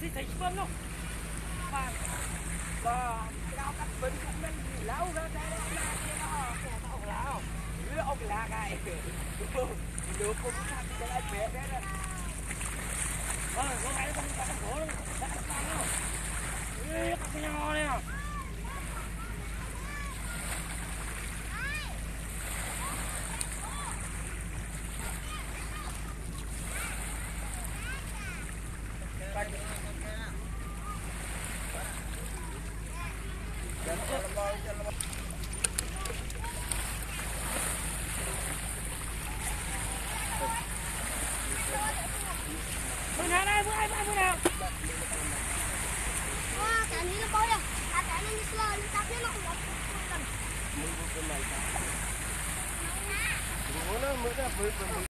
đi thấy phân không mà lao cắt phân cũng đang lao ra đây nó ông lao đứa ông là cái được cũng thằng cái này bé đấy nè có cái không có cái khổ đâu đã sao ê cái nhỏ này à bữa nào đây bữa nào cái này nó bơi à cái này nó sờ nó tắt nó không Mưa nó